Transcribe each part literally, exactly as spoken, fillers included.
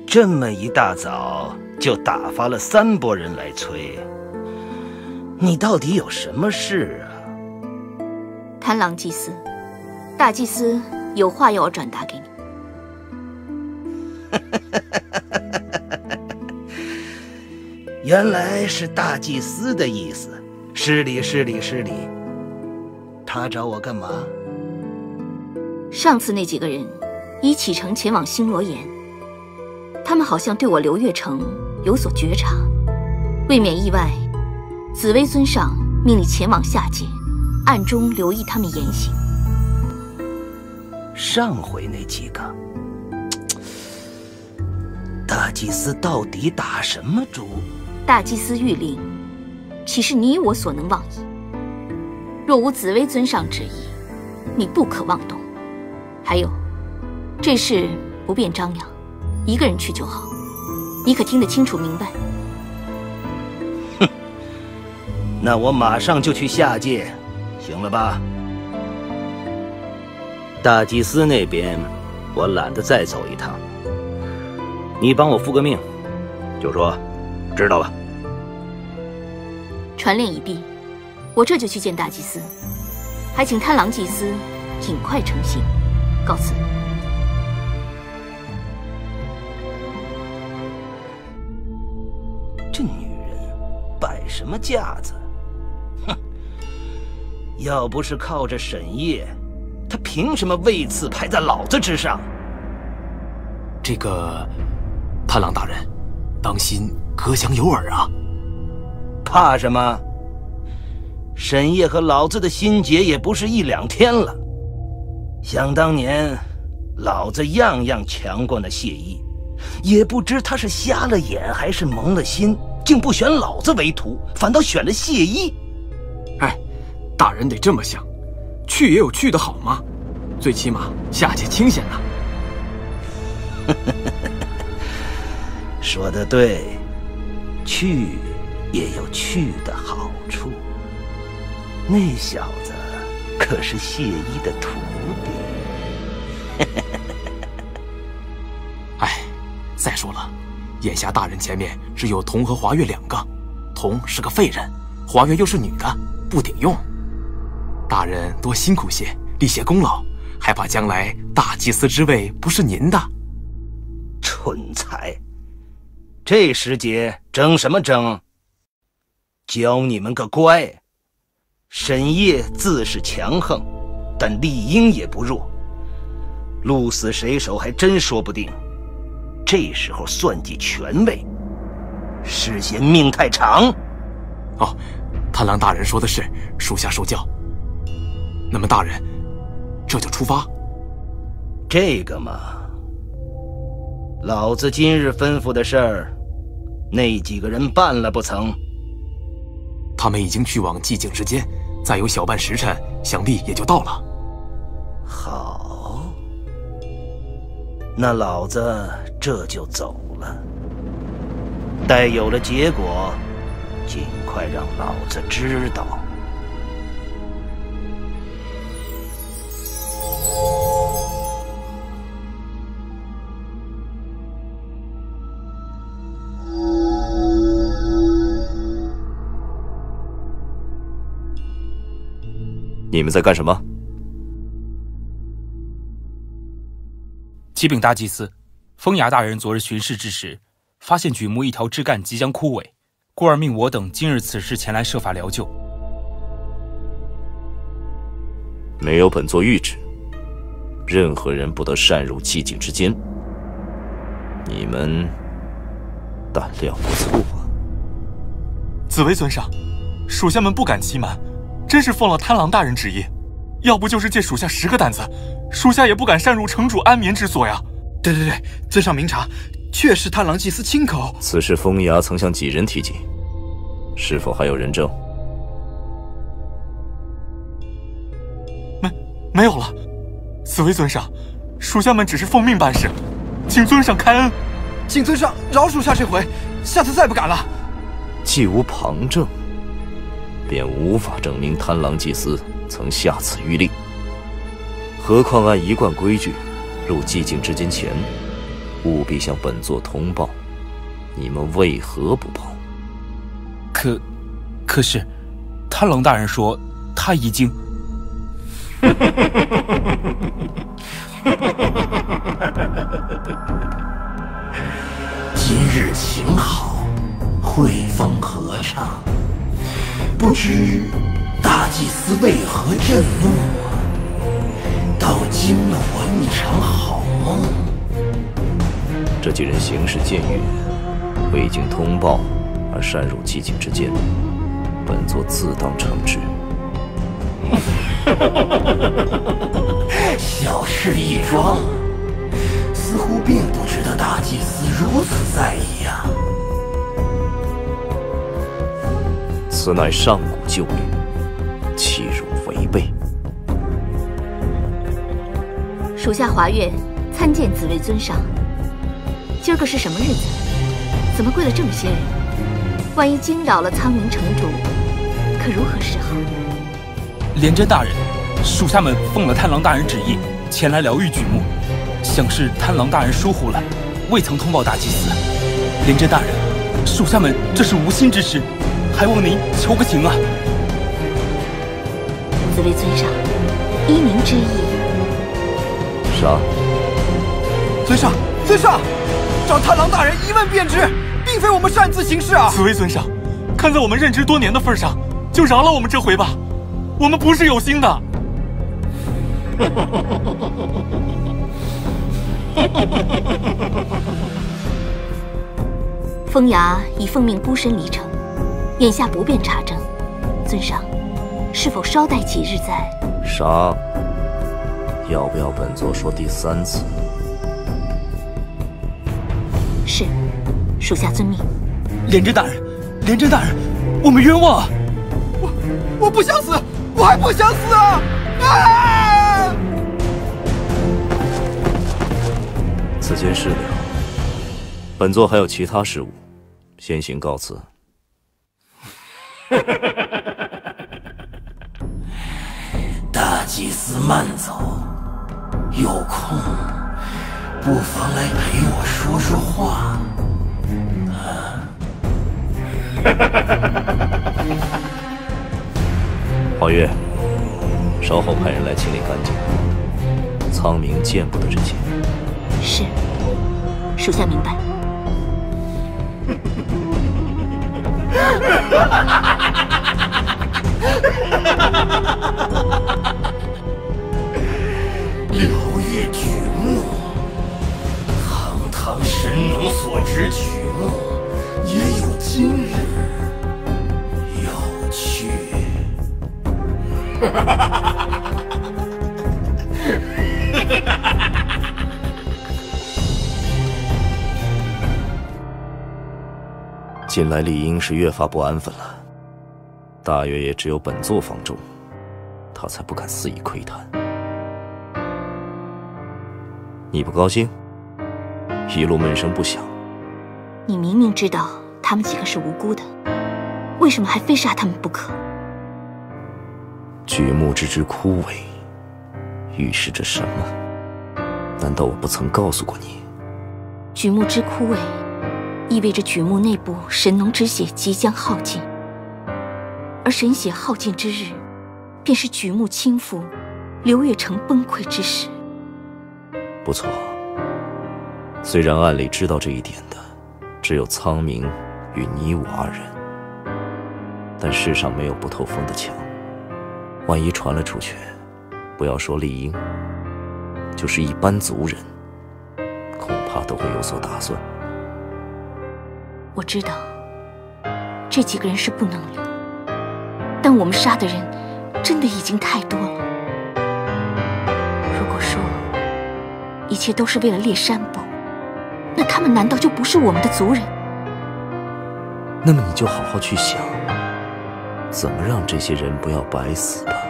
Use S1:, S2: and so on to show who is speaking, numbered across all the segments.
S1: 这么一大早就打发了三拨人来催，你到底有什么事啊？
S2: 贪狼祭司，大祭司有话要我转达给你。
S1: 原来是大祭司的意思，失礼失礼失礼。他找我干嘛？
S2: 上次那几个人已启程前往星罗岩，他们好像对我刘月成有所觉察，未免意外。紫薇尊上命你前往下界，暗中留意他们言行。
S1: 上回那几个，大祭司到底打什么主？
S2: 大祭司谕令，岂是你我所能妄议？若无紫薇尊上旨意，你不可妄动。还有，这事不便张扬，一个人去就好。你可听得清楚明白？
S1: 哼，那我马上就去下界，行了吧？大祭司那边，我懒得再走一趟。你帮我复个命，就说知道了。
S2: 传令已毕，我这就去见大祭司，还请贪狼祭司尽快成行。告辞。
S1: 这女人摆什么架子？哼！要不是靠着沈烨，她凭什么位次排在老子之上？
S3: 这个贪狼大人，当心隔墙有耳啊！
S1: 怕什么？沈烨和老子的心结也不是一两天了。想当年，老子样样强过那谢意，也不知他是瞎了眼还是蒙了心，竟不选老子为徒，反倒选了谢意。
S3: 哎，大人得这么想，去也有去的好吗？最起码下界清闲呐。
S1: 说得对，去也有去的好处。那小子可是谢意的徒弟。
S3: 哎，再说了，眼下大人前面只有童和华月两个，童是个废人，华月又是女的，不顶用。大人多辛苦些，立些功劳，还怕将来大祭司之位不是您的？
S1: 蠢材！这时节争什么争？教你们个乖。沈烨自是强横，但理应也不弱，鹿死谁手还真说不定。这时候算计权位，是嫌命太长？
S3: 哦，贪狼大人说的是，属下受教。那么大人，这就出发？
S1: 这个嘛，老子今日吩咐的事儿，那几个人办了不曾？
S3: 他们已经去往寂静之间，再有小半时辰，想必也就到了。
S1: 好，那老子这就走了。待有了结果，尽快让老子知道。
S4: 你们在干什么？
S5: 启禀大祭司，风牙大人昨日巡视之时，发现榉木一条枝干即将枯萎，故而命我等今日此时前来设法疗救。
S4: 没有本座谕旨，任何人不得擅入寂静之间。你们胆量不错啊！
S6: 紫薇尊上，属下们不敢欺瞒，真是奉了贪狼大人旨意。要不就是借属下十个胆子，属下也不敢擅入城主安眠之所呀。
S7: 对对对，尊上明察，确是贪狼祭司亲口。
S4: 此事风牙曾向几人提及？是否还有人证？
S6: 没没有了。紫薇尊上，属下们只是奉命办事，请尊上开恩。
S7: 请尊上饶属下这回，下次再不敢了。
S4: 既无旁证，便无法证明贪狼祭司曾下此谕令。何况按一贯规矩，入寂静之间前， 务必向本座通报，你们为何不报？
S5: 可，可是，贪狼大人说他已经……
S8: 今日晴好，惠风和畅，不知大祭司为何震怒啊？倒惊了我一场好梦。
S4: 这几人行事僭越，未经通报而擅入寂静之间，本座自当惩治。
S8: 小事一桩，似乎并不值得大祭司如此在意呀、啊。
S4: 此乃上古旧律，岂容违背？
S2: 属下华月参见紫薇尊上。今儿个是什么日子？怎么跪了这么些人？万一惊扰了苍冥城主，可如何是好？
S5: 廉贞大人，属下们奉了贪狼大人旨意前来疗愈举目，想是贪狼大人疏忽了，未曾通报大祭司。廉贞大人，属下们这是无心之失，还望您求个情啊！
S2: 紫薇尊上，依您之意。
S4: 杀！
S7: 尊上，尊上，找贪狼大人一问便知，并非我们擅自行事啊！
S6: 紫薇尊上，看在我们认知多年的份上，就饶了我们这回吧，我们不是有心的。
S2: 风牙已奉命孤身离城，眼下不便查证。尊上，是否稍待几日再？
S4: 杀！要不要本座说第三次？
S2: 是，属下遵命。
S5: 廉贞大人，廉贞大人，我们冤枉啊！
S7: 我我不想死，我还不想死啊！啊！
S4: 此间事了，本座还有其他事务，先行告辞。
S8: 大祭司慢走，有空不妨来陪我说说话。
S4: 华月，稍后派人来清理干净。苍冥见不得这些。
S2: 是，属下明白。
S8: 柳叶举目，堂堂神农所执举目，也有今日，有趣。
S4: 近来理应是越发不安分了，大约也只有本座房中，他才不敢肆意窥探。你不高兴？一路闷声不响。
S2: 你明明知道他们几个是无辜的，为什么还非杀他们不可？
S4: 举目之之枯萎，预示着什么？难道我不曾告诉过你？
S2: 举目之枯萎，意味着举目内部神农之血即将耗尽，而神血耗尽之日，便是举目倾覆、流月城崩溃之时。
S4: 不错，虽然暗里知道这一点的，只有苍冥与你我二人，但世上没有不透风的墙。万一传了出去，不要说丽英，就是一般族人，恐怕都会有所打算。
S2: 我知道，这几个人是不能留，但我们杀的人真的已经太多了。如果说一切都是为了猎山伯，那他们难道就不是我们的族人？
S4: 那么你就好好去想，怎么让这些人不要白死吧。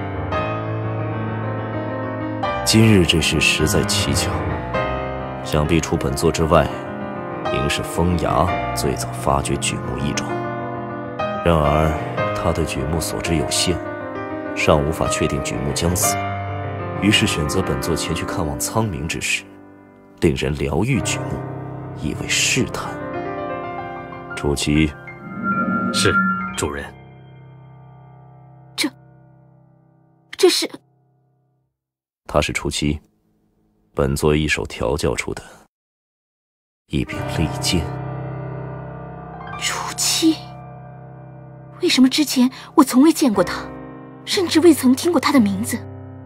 S4: 今日这事实在蹊跷，想必除本座之外，应是风牙最早发觉举目异状。然而他对举目所知有限，尚无法确定举目将死，于是选择本座前去看望苍冥之时， 令人疗愈举目，意味试探。楚七，
S3: 是主人。
S2: 这，这是？
S4: 它是楚七，本座一手调教出的一柄利剑。
S2: 楚七，为什么之前我从未见过他，甚至未曾听过他的名字？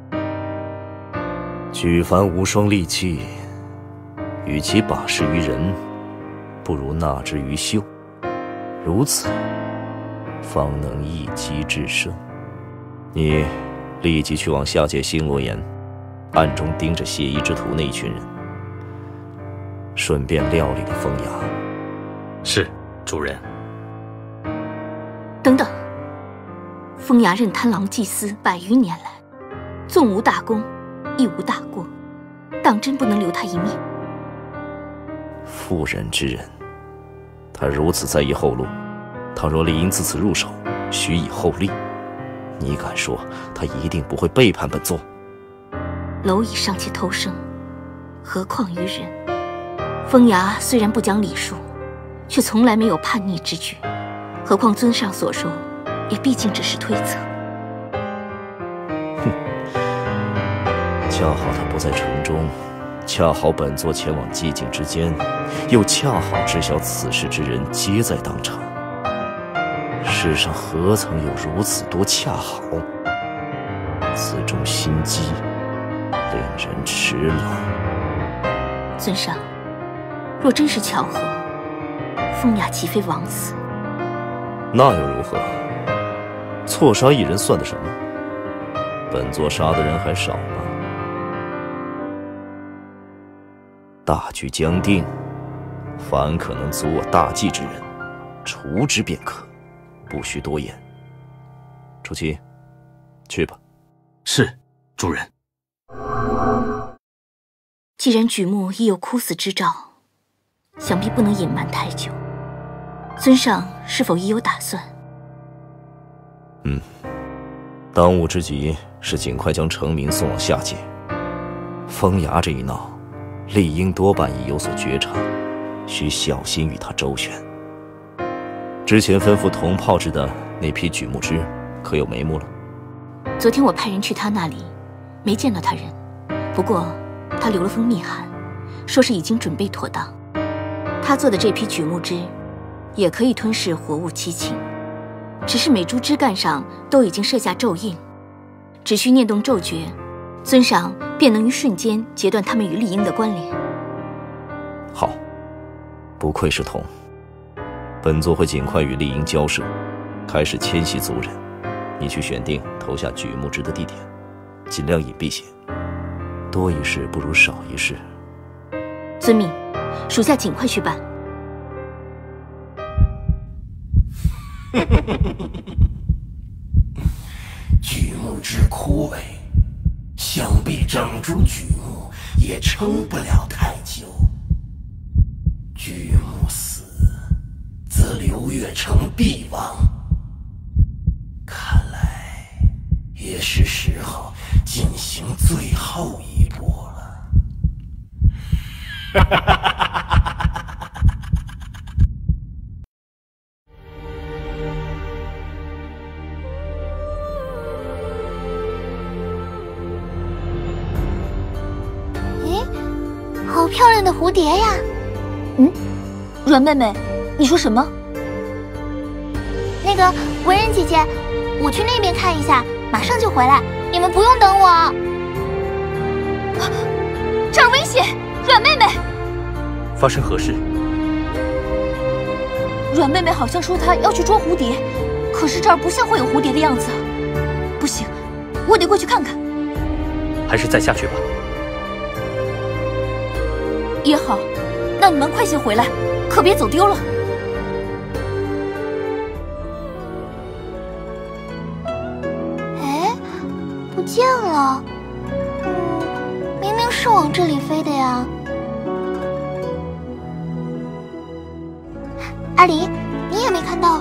S4: 举凡无双利器，与其把持于人，不如纳之于秀，如此方能一击制胜。你立即去往下界星罗岩，暗中盯着血衣之徒那一群人，顺便料理了风牙。
S3: 是主人。
S2: 等等，风牙任贪狼祭司百余年来，纵无大功，亦无大过，当真不能留他一命。
S4: 妇人之仁，他如此在意后路，倘若理应自此入手，许以厚利，你敢说他一定不会背叛本座？
S2: 蝼蚁尚且偷生，何况于人？风牙虽然不讲礼数，却从来没有叛逆之举。何况尊上所说，也毕竟只是推测。
S4: 哼，恰好他不在城中，恰好本座前往寂静之间，又恰好知晓此事之人皆在当场。世上何曾有如此多恰好？此中心机，令人齿冷。
S2: 尊上，若真是巧合，风雅岂非枉死？
S4: 那又如何？错杀一人算得什么？本座杀的人还少吗？大局将定，凡可能阻我大计之人，除之便可，不需多言。楚七，去吧。
S3: 是，主人。
S2: 既然举目已有枯死之兆，想必不能隐瞒太久。尊上是否已有打算？
S4: 嗯，当务之急是尽快将成明送往下界。风牙这一闹，理应多半已有所觉察，需小心与他周旋。之前吩咐同炮制的那批举目之，可有眉目了？
S2: 昨天我派人去他那里，没见到他人。不过他留了封密函，说是已经准备妥当。他做的这批举目之，也可以吞噬活物七情，只是每株枝干上都已经设下咒印，只需念动咒诀，尊上便能于瞬间截断他们与丽英的关联。
S4: 好，不愧是童，本座会尽快与丽英交涉，开始迁徙族人。你去选定投下举目之的地点，尽量隐蔽些，多一事不如少一事。
S2: 遵命，属下尽快去办。
S8: 举目之枯萎，想必整株举目也撑不了太久。举目死，则刘月成必亡。看来也是时候进行最后一步了。哈哈哈哈哈哈！
S9: 好漂亮的蝴蝶呀！
S2: 嗯，阮妹妹，你说什么？
S9: 那个文人姐姐，我去那边看一下，马上就回来，你们不用等我。
S2: 啊，这儿危险！阮妹妹，
S3: 发生何事？
S2: 阮妹妹好像说她要去捉蝴蝶，可是这儿不像会有蝴蝶的样子。不行，我得过去看看。
S3: 还是再下去吧。
S2: 也好，那你们快些回来，可别走丢了。
S9: 哎，不见了。嗯，明明是往这里飞的呀。阿离，你也没看到？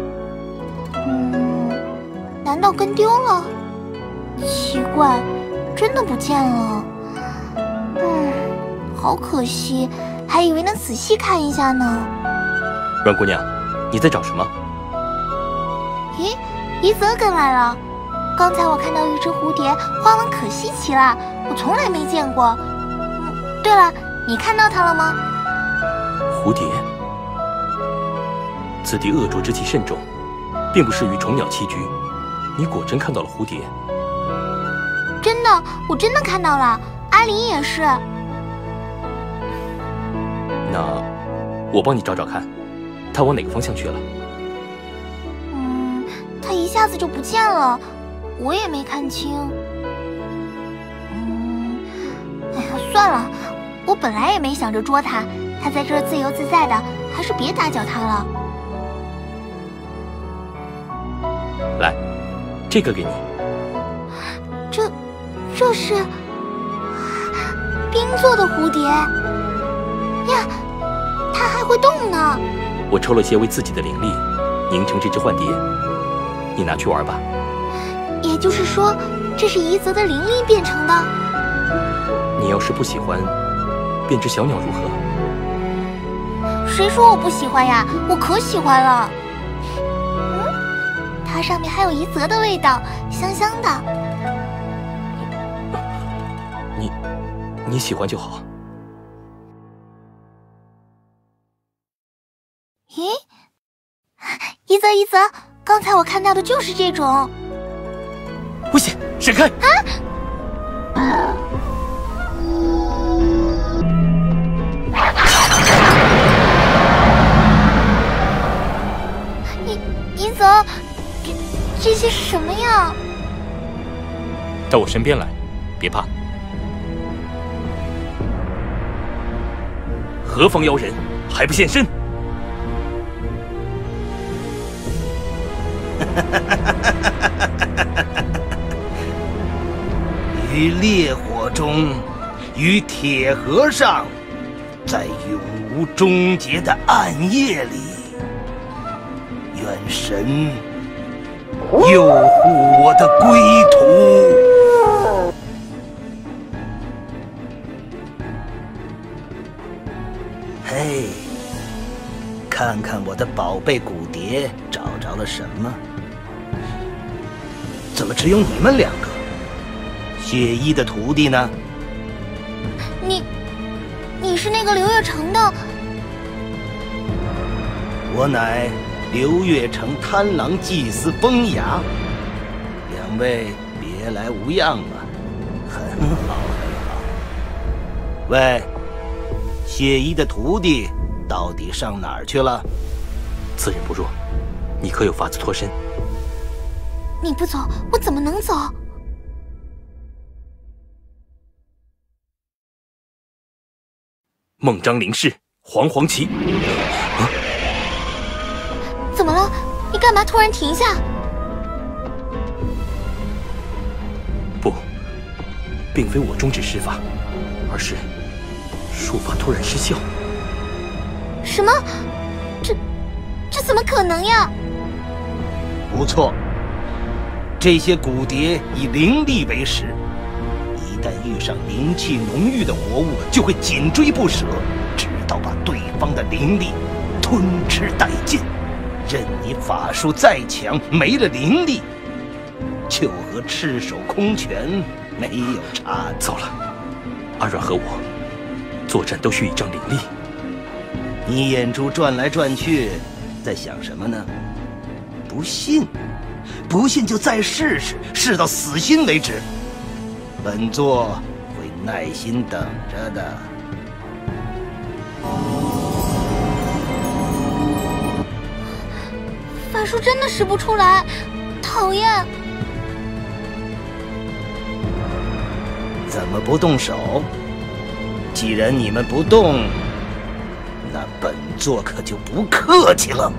S9: 嗯，难道跟丢了？奇怪，真的不见了。嗯。 好可惜，还以为能仔细看一下呢。
S3: 阮姑娘，你在找什么？
S9: 咦，怡泽跟来了。刚才我看到一只蝴蝶，花纹可稀奇了，我从来没见过。嗯，对了，你看到它了吗？
S3: 蝴蝶，此地恶浊之气甚重，并不适于虫鸟栖居。你果真看到了蝴蝶？
S9: 真的，我真的看到了。阿离也是。
S3: 那我帮你找找看，它往哪个方向去了？
S9: 嗯，它一下子就不见了，我也没看清。嗯，哎呀，算了，我本来也没想着捉它，它在这儿自由自在的，还是别打搅它了。
S3: 来，这个给你。
S9: 这，这是冰做的蝴蝶呀，它还会动呢。
S3: 我抽了些为自己的灵力，凝成这只幻蝶，你拿去玩吧。
S9: 也就是说，这是怡泽的灵力变成的。
S3: 你要是不喜欢，变只小鸟如何？
S9: 谁说我不喜欢呀？我可喜欢了。嗯，它上面还有怡泽的味道，香香的。
S3: 你，你喜欢就好。
S9: 咦，怡泽，怡泽，刚才我看到的就是这种。
S5: 危险，闪开！
S9: 啊！怡怡泽，这这些是什么呀？
S3: 到我身边来，别怕。何方妖人，还不现身？
S1: 于烈火中，于铁盒上，在永无终结的暗夜里，愿神佑护我的归途。嘿，看看我的宝贝骨蝶找着了什么？怎么只有你们两个？血衣的徒弟呢？
S9: 你，你是那个流月城的？
S1: 我乃流月城贪狼祭司崩牙。两位别来无恙啊，很好很好。喂，血衣的徒弟到底上哪儿去了？
S3: 此人不弱，你可有法子脱身？
S9: 你不走，我怎么能走？
S3: 孟章灵氏，黄黄旗。啊！
S9: 怎么了？你干嘛突然停下？
S3: 不，并非我终止施法，而是术法突然失效。
S9: 什么？这这怎么可能呀？
S1: 不错，这些骨蝶以灵力为食。一旦遇上灵气浓郁的活物，就会紧追不舍，直到把对方的灵力吞吃殆尽。任你法术再强，没了灵力，就和赤手空拳没有差。
S3: 糟了，阿阮和我作战都需一张灵力。
S1: 你眼珠转来转去，在想什么呢？不信，不信就再试试，试到死心为止。本座会耐心等着的。
S9: 法术真的使不出来，讨厌！
S1: 怎么不动手？既然你们不动，那本座可就不客气了。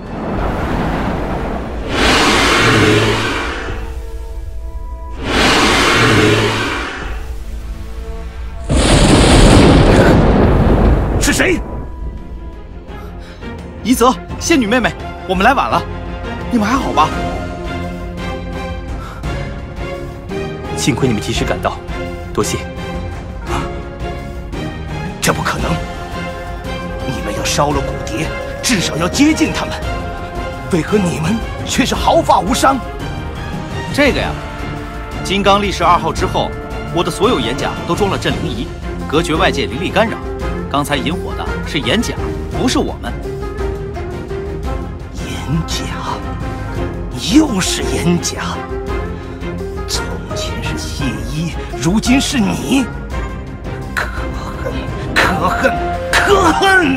S1: 是谁？
S7: 怡泽，仙女妹妹，我们来晚了，你们还好吧？
S3: 幸亏你们及时赶到，多谢。
S1: 这不可能！ 可烧了骨蝶，至少要接近他们。为何你们却是毫发无伤？
S10: 这个呀，金刚力士二号之后，我的所有岩甲都装了镇灵仪，隔绝外界灵力干扰。刚才引火的是岩甲，不是我们。
S1: 岩甲，又是岩甲。从前是谢衣，如今是你。可恨，可恨，可恨！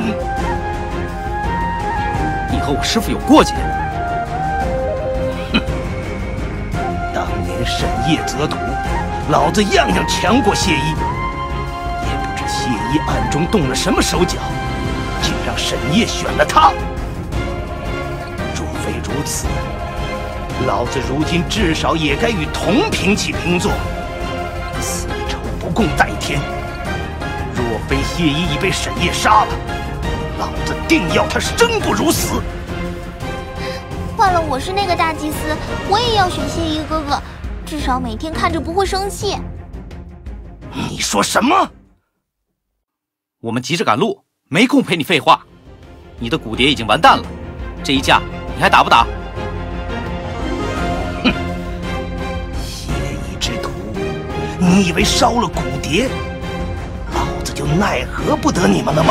S10: 你和我师父有过节。
S1: 哼！当年沈夜择土，老子样样强过谢衣，也不知谢衣暗中动了什么手脚，竟让沈夜选了他。若非如此，老子如今至少也该与童平起平坐，此仇不共戴天。若非谢衣已被沈夜杀了，老子定要他生不如死。
S9: 换了我是那个大祭司，我也要选谢衣哥哥，至少每天看着不会生气。
S1: 你说什么？
S10: 我们急着赶路，没空陪你废话。你的骨蝶已经完蛋了，这一架你还打不打？
S1: 哼！谢衣之徒，你以为烧了骨蝶，老子就奈何不得你们了吗？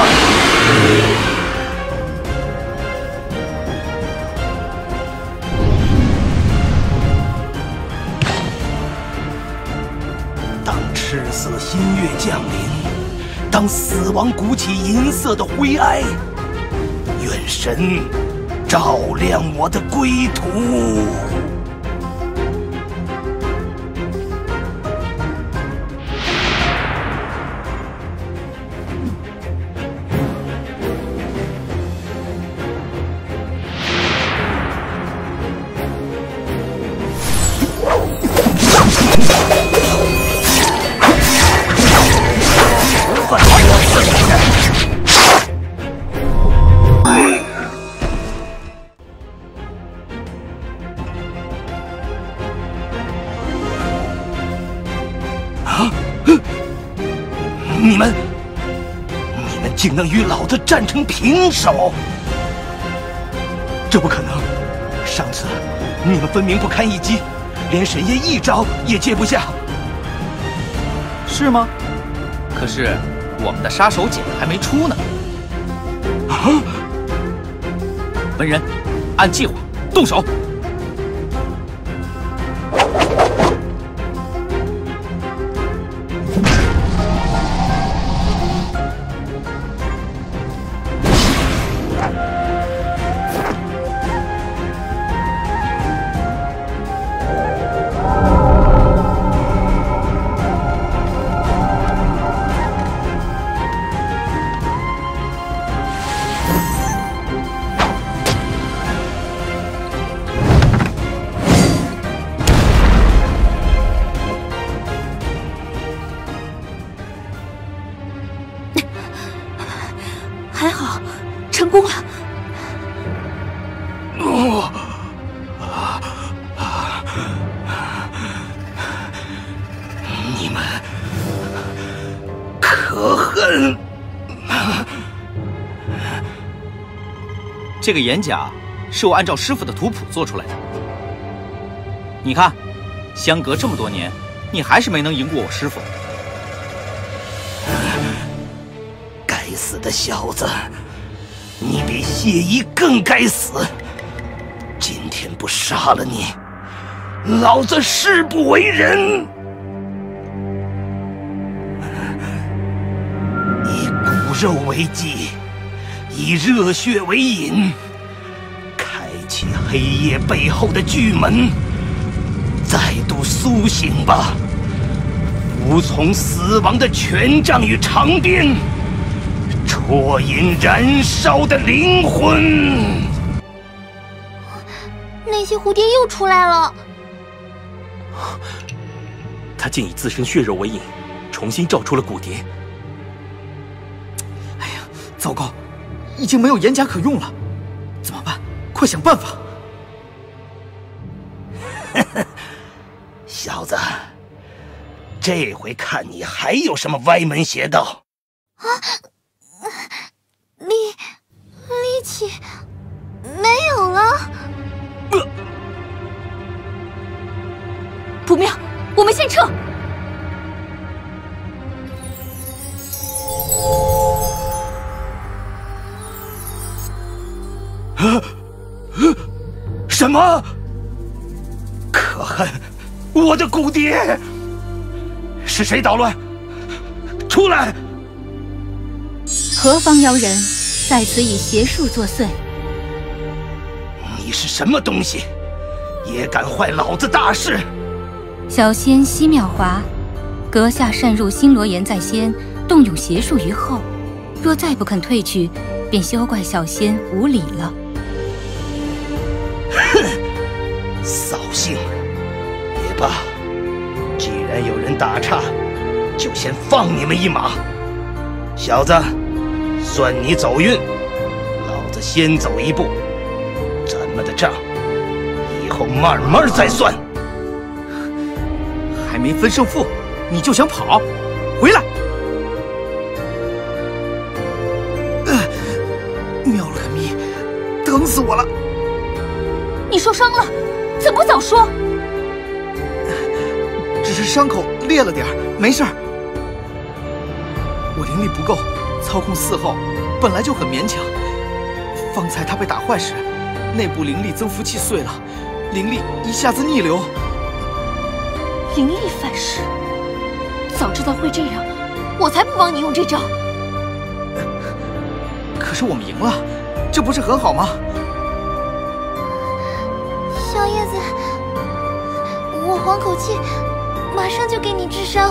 S1: 当赤色新月降临，当死亡鼓起银色的灰埃，愿神照亮我的归途。你们，你们竟能与老子战成平手？这不可能！上次你们分明不堪一击，连沈夜一招也接不下。
S10: 是吗？可是我们的杀手锏还没出呢。
S1: 啊！
S10: 文人，按计划动手。
S2: 还好，成功了。
S1: 哦，你们可恨！
S10: 这个岩甲是我按照师傅的图谱做出来的。你看，相隔这么多年，你还是没能赢过我师傅。
S1: 该死的小子，你比谢衣更该死！今天不杀了你，老子誓不为人！以骨肉为祭，以热血为引，开启黑夜背后的巨门，再度苏醒吧！服从死亡的权杖与长鞭，啜饮燃烧的灵魂。
S9: 那些蝴蝶又出来了。
S11: 他竟以自身血肉为引，重新造出了骨蝶。
S7: 哎呀，糟糕，已经没有岩甲可用了，怎么办？快想办法！
S1: 小子，这回看你还有什么歪门邪道！
S9: 啊，你力气没有了。
S2: 呃、不妙，我们先撤。
S1: 什么？可恨！我的骨蝶！是谁捣乱？出来！
S2: 何方妖人在此以邪术作祟？
S1: 你是什么东西，也敢坏老子大事？
S2: 小仙奚妙华，阁下擅入星罗岩在先，动用邪术于后，若再不肯退去，便休怪小仙无礼了。
S1: 哼，扫兴！也罢，既然有人打岔，就先放你们一马。小子，算你走运，老子先走一步，咱们的账以后慢慢再算。
S10: 还没分胜负，你就想跑？回来！
S7: 呃，妙了个咪，疼死我了！
S2: 你受伤了，怎么不早说？
S7: 只是伤口裂了点儿，没事儿。我灵力不够，操控四号本来就很勉强。方才他被打坏时，内部灵力增幅器碎了，灵力一下子逆流。
S2: 灵力反噬，早知道会这样，我才不帮你用这招。
S7: 可是我们赢了，这不是很好吗？
S9: 小叶子，我缓口气，马上就给你治伤。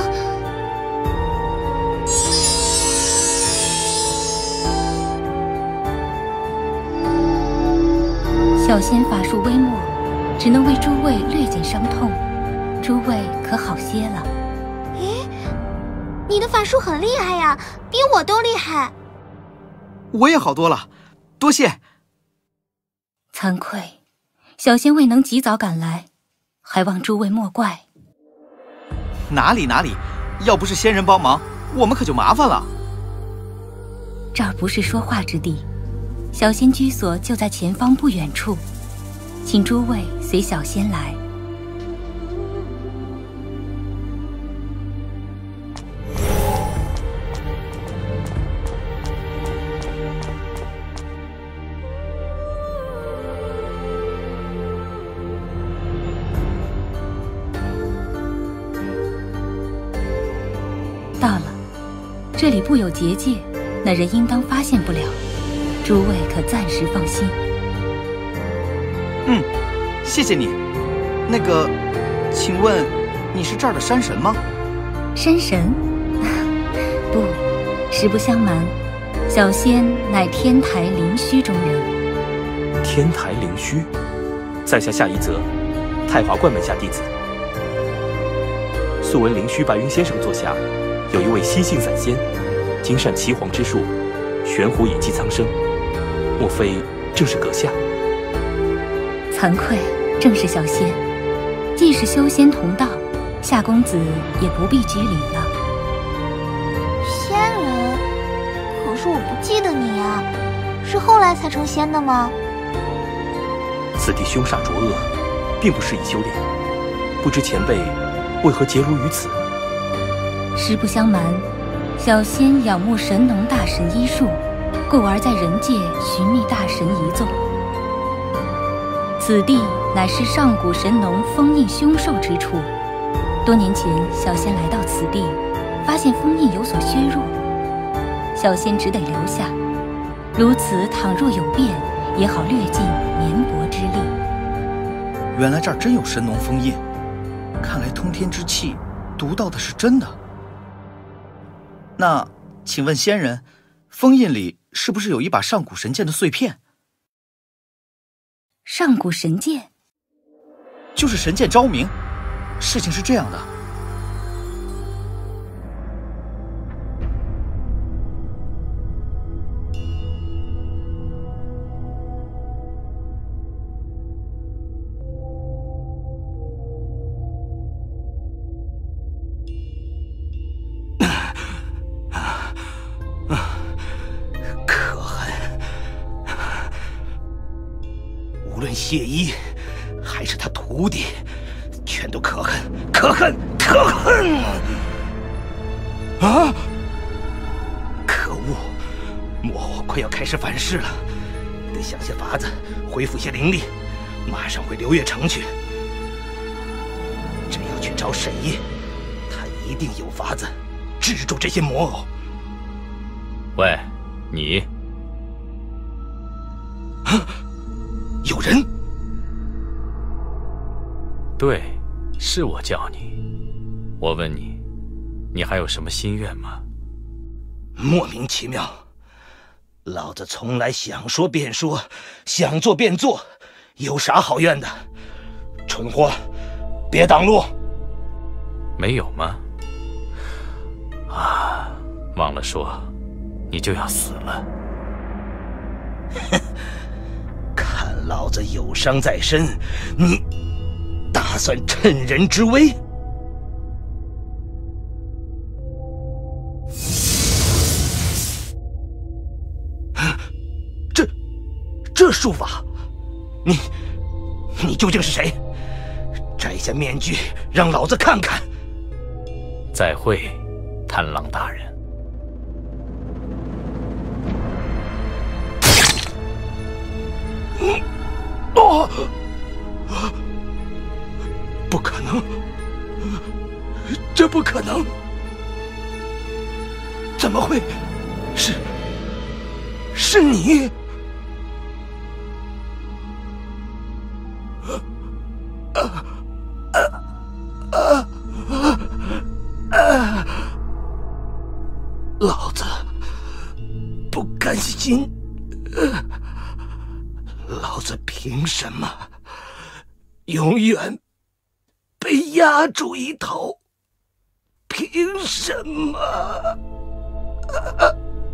S2: 小仙法术微末，只能为诸位略减伤痛，诸位可好些了。
S9: 咦，你的法术很厉害呀，比我都厉害。
S7: 我也好多了，多谢。
S2: 惭愧，小仙未能及早赶来，还望诸位莫怪。
S7: 哪里哪里，要不是仙人帮忙，我们可就麻烦了。
S2: 这儿不是说话之地，小仙居所就在前方不远处，请诸位随小仙来。到了，这里布有结界，那人应当发现不了，诸位可暂时放心。
S7: 嗯，谢谢你。那个，请问你是这儿的山神吗？
S2: 山神？不，实不相瞒，小仙乃天台灵虚中人。
S11: 天台灵虚，在下夏一泽，太华观门下弟子。素闻灵虚白云先生座下有一位西姓散仙，精善岐黄之术，悬壶以济苍生，莫非正是阁下？
S2: 惭愧，正是小仙。既是修仙同道，夏公子也不必拘礼了。
S9: 仙人？可是我不记得你啊，是后来才成仙的吗？
S11: 此地凶煞浊恶，并不适宜修炼，不知前辈为何结庐于此？
S2: 实不相瞒，小仙仰慕神农大神医术，故而在人界寻觅大神遗踪。此地乃是上古神农封印凶兽之处。多年前，小仙来到此地，发现封印有所削弱，小仙只得留下。如此，倘若有变，也好略尽绵薄之力。
S7: 原来这儿真有神农封印，看来通天之气读到的是真的。那，请问仙人，封印里是不是有一把上古神剑的碎片？
S2: 上古神剑？
S7: 就是神剑昭明。事情是这样的。
S1: 论谢衣还是他徒弟，全都可恨，可恨，可恨！啊！可恶，魔偶快要开始反噬了，得想些法子恢复些灵力，马上回流月城去。只要去找沈烨，他一定有法子制住这些魔偶。
S4: 喂，你！
S1: 啊！有人？
S4: 对，是我叫你。我问你，你还有什么心愿吗？
S1: 莫名其妙，老子从来想说便说，想做便做，有啥好怨的？蠢货，别挡路！
S4: 没有吗？啊，忘了说，你就要死了。
S1: 哼，看老子有伤在身，你打算趁人之危？这这术法，你你究竟是谁？摘下面具，让老子看看。
S4: 再会，贪狼大人。
S1: 哦，不可能，这不可能！怎么会？是是你？啊啊啊啊啊！老子不甘心！老子凭什么永远被压住一头？凭什么？啊、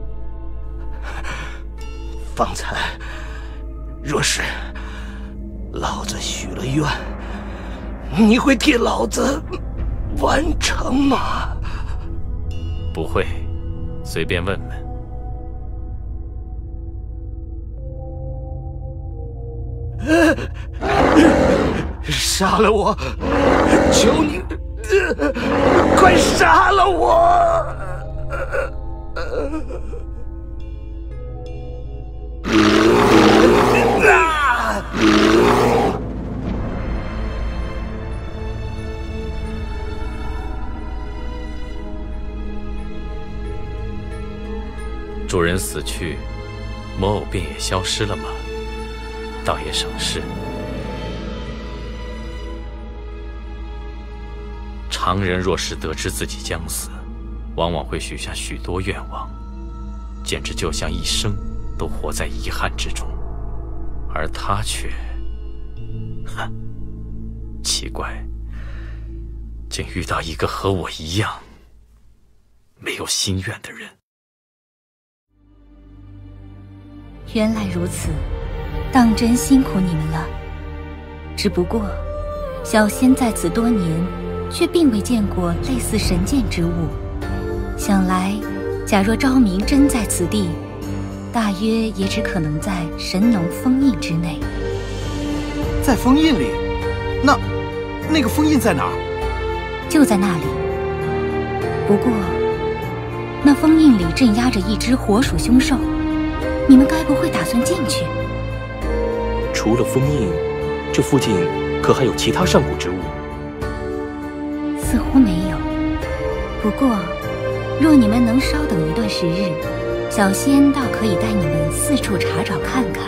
S1: 方才若是老子许了愿，你会替老子完成吗？
S4: 不会，随便问问。
S1: 杀了我！求你，快杀了我！啊！
S4: 主人死去，魔偶便也消失了吗？倒也省事。常人若是得知自己将死，往往会许下许多愿望，简直就像一生都活在遗憾之中。而他却，哼，奇怪，竟遇到一个和我一样没有心愿的人。
S12: 原来如此。当真辛苦你们了。只不过，小仙在此多年，却并未见过类似神剑之物。想来，假若昭明真在此地，大约也只可能在神农封印之内。
S7: 在封印里？那那个封印在哪儿？
S12: 就在那里。不过，那封印里镇压着一只火属凶兽，你们该不会打算进去？
S11: 除了封印，这附近可还有其他上古之物？
S12: 似乎没有。不过，若你们能稍等一段时日，小仙倒可以带你们四处查找看看。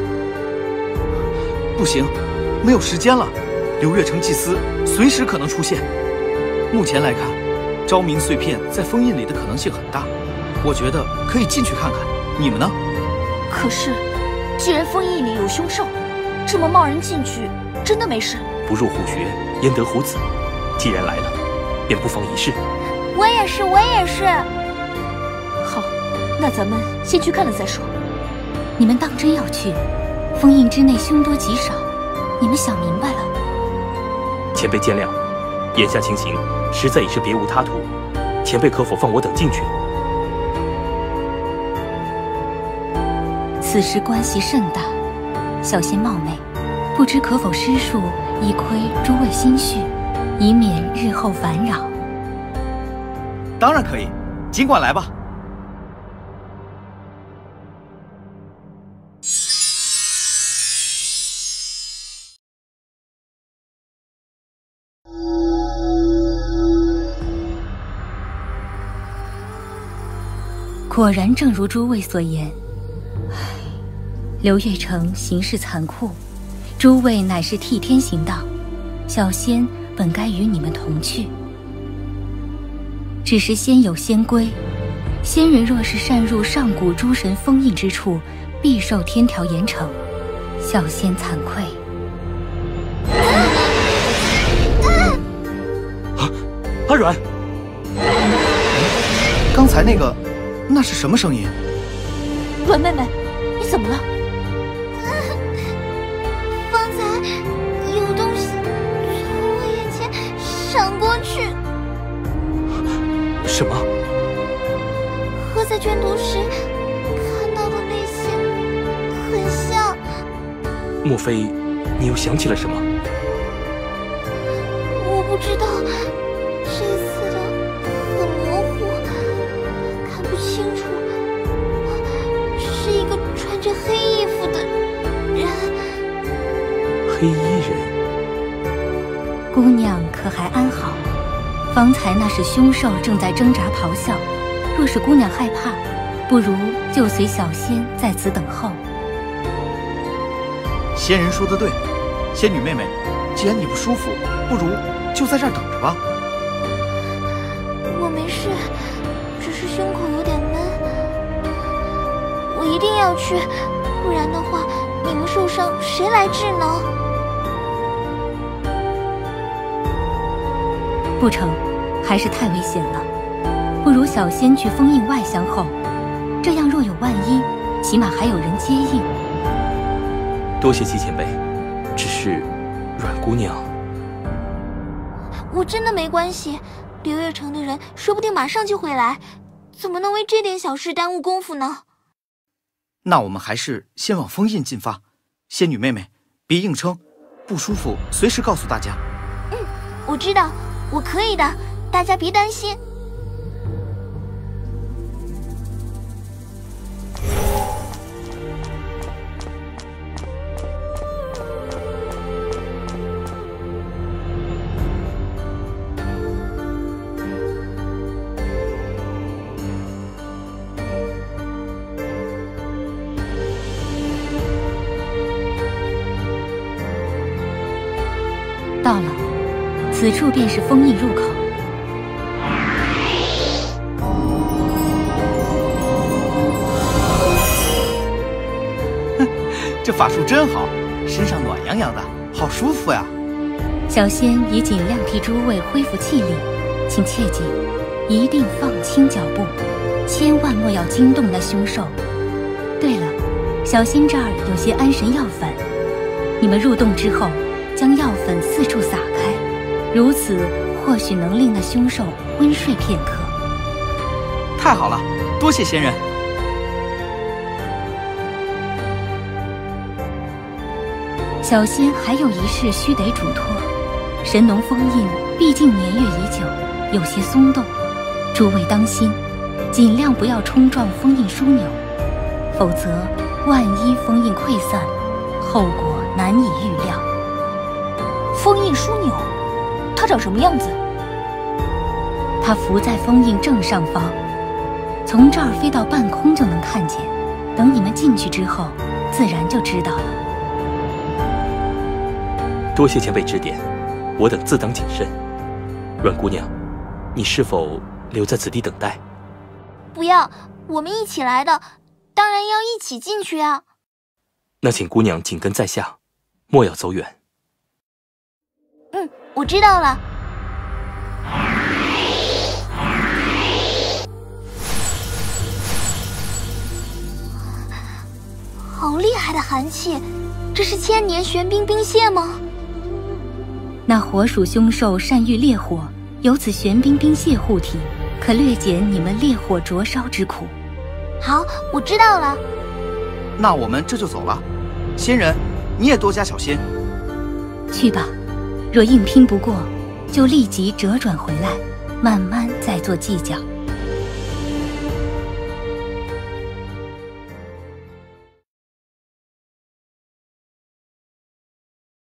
S7: 不行，没有时间了。流月城祭司随时可能出现。目前来看，昭明碎片在封印里的可能性很大。我觉得可以进去看看。你们呢？
S2: 可是，既然封印里有凶兽，这么贸然进去，真的没事？
S11: 不入虎穴，焉得虎子？既然来了，便不妨一试。
S9: 我也是，我也是。
S2: 好，那咱们先去看了再说。
S12: 你们当真要去？封印之内凶多吉少，你们想明白了？
S11: 前辈见谅，眼下情形实在已是别无他途，前辈可否放我等进去？
S12: 此事关系甚大，小仙冒昧， 不知可否施术，以亏诸位心绪，以免日后烦扰。
S7: 当然可以，尽管来吧。
S12: 果然正如诸位所言，唉，刘月成行事残酷，诸位乃是替天行道，小仙本该与你们同去。只是仙有仙规，仙人若是擅入上古诸神封印之处，必受天条严惩，小仙惭愧。
S3: 啊，阿软，
S7: 刚才那个。那是什么声音？
S2: 阮妹妹，你怎么了？
S9: 方才有东西从我眼前闪过去。
S3: 什么？
S9: 和在卷土时看到的那些很像。
S11: 莫非你又想起了什么？
S9: 我不知道，这次的很模糊。不清楚，是一个穿着黑衣服的人。
S11: 黑衣人，
S12: 姑娘可还安好？方才那是凶兽正在挣扎咆哮，若是姑娘害怕，不如就随小仙在此等候。
S7: 仙人说的对，仙女妹妹，既然你不舒服，不如就在这儿等着吧。
S9: 我没事。胸口有点闷，我一定要去，不然的话，你们受伤谁来治呢？
S12: 不成，还是太危险了。不如小仙去封印外乡后，这样若有万一，起码还有人接应。
S11: 多谢齐前辈，只是阮姑娘，
S9: 我真的没关系。刘月城的人说不定马上就会来。怎么能为这点小事耽误功夫呢？
S7: 那我们还是先往封印进发。仙女妹妹，别硬撑，不舒服随时告诉大家。
S9: 嗯，我知道，我可以的，大家别担心。
S12: 到了，此处便是封印入口。
S7: 这法术真好，身上暖洋洋的，好舒服呀！
S12: 小仙已尽量替诸位恢复气力，请切记，一定放轻脚步，千万莫要惊动那凶兽。对了，小仙这儿有些安神药粉，你们入洞之后，将药粉四处撒开，如此或许能令那凶兽昏睡片刻。
S7: 太好了，多谢仙人。
S12: 小仙还有一事须得嘱托，神农封印毕竟年月已久，有些松动，诸位当心，尽量不要冲撞封印枢纽，否则万一封印溃散，后果难以预料。
S2: 封印枢纽，它长什么样子？
S12: 它浮在封印正上方，从这儿飞到半空就能看见。等你们进去之后，自然就知道了。
S11: 多谢前辈指点，我等自当谨慎。阮姑娘，你是否留在此地等待？
S9: 不要，我们一起来的，当然要一起进去啊。
S11: 那请姑娘紧跟在下，莫要走远。
S9: 嗯，我知道了。好厉害的寒气，这是千年玄冰冰蟹吗？
S12: 那火属凶兽善遇烈火，有此玄冰冰蟹护体，可略减你们烈火灼烧之苦。
S9: 好，我知道了。
S7: 那我们这就走了。仙人，你也多加小心，
S12: 去吧，若硬拼不过，就立即折转回来，慢慢再做计较。